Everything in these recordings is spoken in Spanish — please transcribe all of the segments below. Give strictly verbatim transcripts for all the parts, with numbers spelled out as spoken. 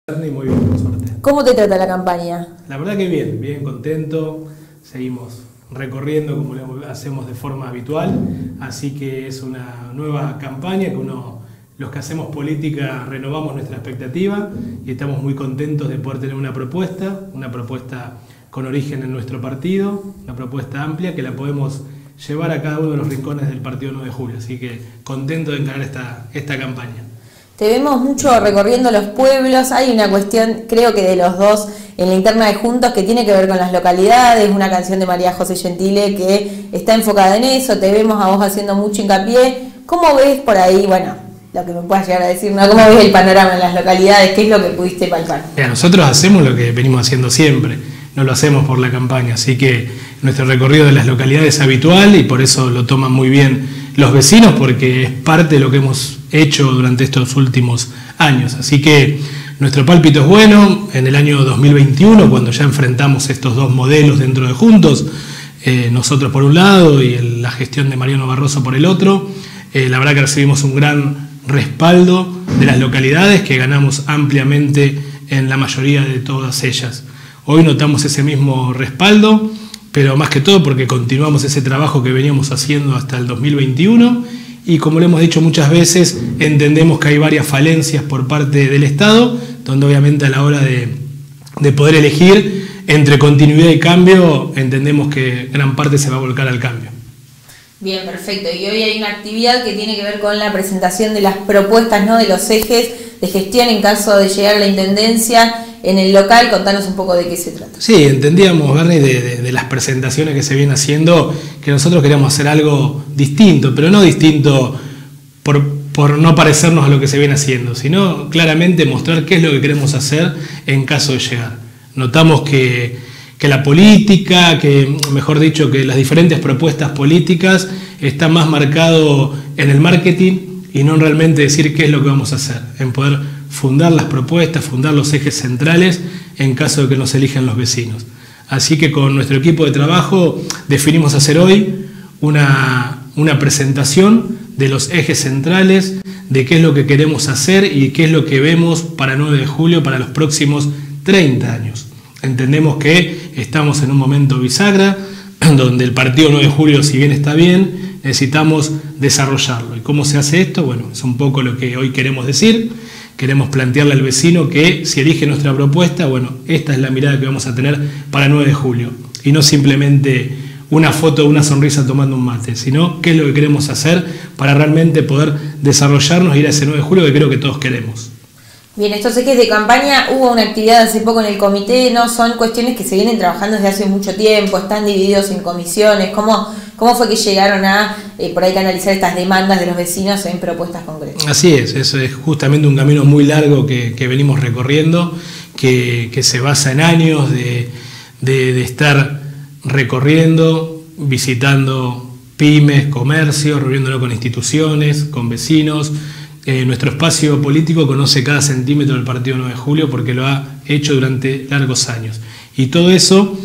Muy bien, por suerte. ¿Cómo te trata la campaña? La verdad que bien, bien contento. Seguimos recorriendo como lo hacemos de forma habitual, así que es una nueva campaña que uno, los que hacemos política renovamos nuestra expectativa y estamos muy contentos de poder tener una propuesta, una propuesta con origen en nuestro partido, una propuesta amplia que la podemos llevar a cada uno de los rincones del partido nueve de julio, así que contento de encarar esta, esta campaña. Te vemos mucho recorriendo los pueblos, hay una cuestión, creo que de los dos, en la interna de Juntos, que tiene que ver con las localidades, una canción de María José Gentile que está enfocada en eso, te vemos a vos haciendo mucho hincapié. ¿Cómo ves por ahí, bueno, lo que me puedas llegar a decir, ¿no? ¿Cómo ves el panorama en las localidades? ¿Qué es lo que pudiste palpar? Mira, nosotros hacemos lo que venimos haciendo siempre, no lo hacemos por la campaña, así que nuestro recorrido de las localidades es habitual y por eso lo toman muy bien los vecinos, porque es parte de lo que hemos hecho durante estos últimos años. Así que nuestro pálpito es bueno. En el año dos mil veintiuno, cuando ya enfrentamos estos dos modelos dentro de Juntos, eh, nosotros por un lado y el, la gestión de Mariano Barroso por el otro, eh, la verdad que recibimos un gran respaldo de las localidades, que ganamos ampliamente en la mayoría de todas ellas. Hoy notamos ese mismo respaldo, pero más que todo porque continuamos ese trabajo que veníamos haciendo hasta el dos mil veintiuno y, como lo hemos dicho muchas veces, entendemos que hay varias falencias por parte del Estado, donde obviamente a la hora de, de poder elegir entre continuidad y cambio, entendemos que gran parte se va a volcar al cambio. Bien, perfecto. Y hoy hay una actividad que tiene que ver con la presentación de las propuestas, ¿no?, de los ejes de gestión en caso de llegar a la Intendencia en el local. Contanos un poco de qué se trata. Sí, entendíamos, Bernie, de, de, de las presentaciones que se vienen haciendo, que nosotros queríamos hacer algo distinto, pero no distinto por, por no parecernos a lo que se viene haciendo, sino claramente mostrar qué es lo que queremos hacer en caso de llegar. Notamos que, que la política, que mejor dicho, que las diferentes propuestas políticas están más marcado en el marketing y no en realmente decir qué es lo que vamos a hacer, en poder fundar las propuestas, fundar los ejes centrales en caso de que nos elijan los vecinos. Así que con nuestro equipo de trabajo definimos hacer hoy una, una presentación de los ejes centrales, de qué es lo que queremos hacer y qué es lo que vemos para nueve de julio, para los próximos treinta años. Entendemos que estamos en un momento bisagra, donde el partido nueve de julio, si bien está bien, necesitamos desarrollarlo. ¿Y cómo se hace esto? Bueno, es un poco lo que hoy queremos decir. Queremos plantearle al vecino que si elige nuestra propuesta, bueno, esta es la mirada que vamos a tener para nueve de julio. Y no simplemente una foto, una sonrisa tomando un mate, sino qué es lo que queremos hacer para realmente poder desarrollarnos y ir a ese nueve de julio que creo que todos queremos. Bien, estos ejes de campaña, hubo una actividad hace poco en el comité, ¿no? Son cuestiones que se vienen trabajando desde hace mucho tiempo, están divididos en comisiones. ¿Cómo, cómo fue que llegaron a, eh, por ahí, canalizar estas demandas de los vecinos en propuestas concretas? Así es, eso es justamente un camino muy largo que, que venimos recorriendo, que, que se basa en años de, de, de estar recorriendo, visitando pymes, comercios, reuniéndonos con instituciones, con vecinos. Eh, nuestro espacio político conoce cada centímetro del partido nueve de julio porque lo ha hecho durante largos años. Y todo eso,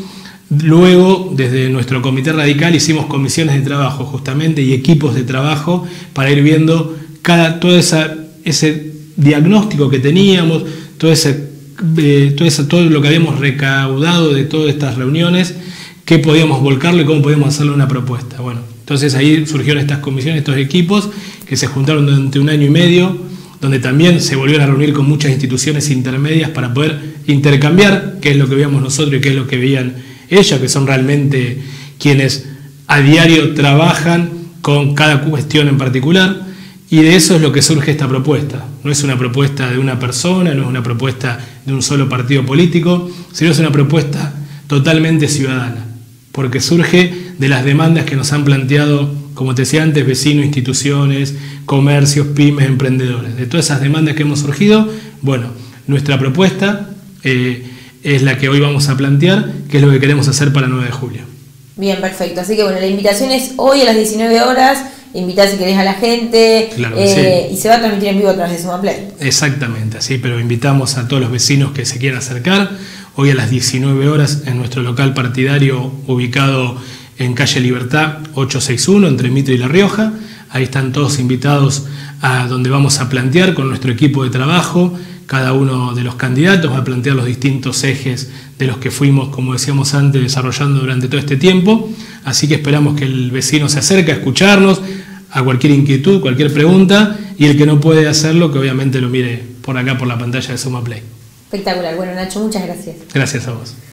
luego, desde nuestro comité radical, hicimos comisiones de trabajo justamente y equipos de trabajo para ir viendo cada, todo esa, ese diagnóstico que teníamos, todo, ese, eh, todo, eso, todo lo que habíamos recaudado de todas estas reuniones, qué podíamos volcarlo y cómo podíamos hacerle una propuesta. Bueno, entonces ahí surgieron estas comisiones, estos equipos que se juntaron durante un año y medio, donde también se volvieron a reunir con muchas instituciones intermedias para poder intercambiar qué es lo que veíamos nosotros y qué es lo que veían ellas, que son realmente quienes a diario trabajan con cada cuestión en particular, y de eso es lo que surge esta propuesta. No es una propuesta de una persona, no es una propuesta de un solo partido político, sino es una propuesta totalmente ciudadana, porque surge de las demandas que nos han planteado, como te decía antes, vecinos, instituciones, comercios, pymes, emprendedores. De todas esas demandas que hemos surgido, bueno, nuestra propuesta eh, es la que hoy vamos a plantear, que es lo que queremos hacer para nueve de julio. Bien, perfecto. Así que bueno, la invitación es hoy a las diecinueve horas, invitar si querés a la gente, claro eh, sí. Y se va a transmitir en vivo a través de Sumaplay. Exactamente, así, pero invitamos a todos los vecinos que se quieran acercar, hoy a las diecinueve horas en nuestro local partidario ubicado en calle Libertad ochocientos sesenta y uno, entre Mitre y La Rioja. Ahí están todos invitados a donde vamos a plantear con nuestro equipo de trabajo. Cada uno de los candidatos va a plantear los distintos ejes de los que fuimos, como decíamos antes, desarrollando durante todo este tiempo. Así que esperamos que el vecino se acerque a escucharnos, a cualquier inquietud, cualquier pregunta, y el que no puede hacerlo, que obviamente lo mire por acá, por la pantalla de Suma Play. Espectacular. Bueno, Nacho, muchas gracias. Gracias a vos.